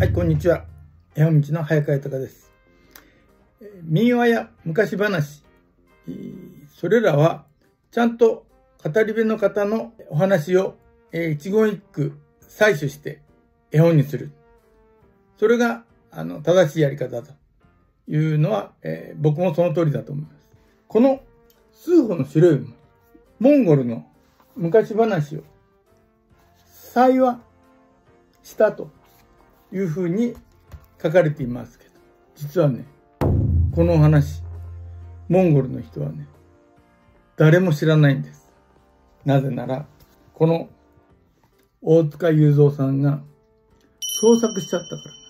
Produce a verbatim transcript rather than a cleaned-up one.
はい、こんにちは。絵本道の早川豊です。民話や昔話、それらはちゃんと語り部の方のお話を一言一句採取して絵本にする。それがあの正しいやり方というのは、えー、僕もその通りだと思います。この数歩の白い馬、モンゴルの昔話を採話したというふうに書かれていますけど、実はね、このお話、モンゴルの人はね、誰も知らないんです。なぜなら、この大塚雄三さんが創作しちゃったから。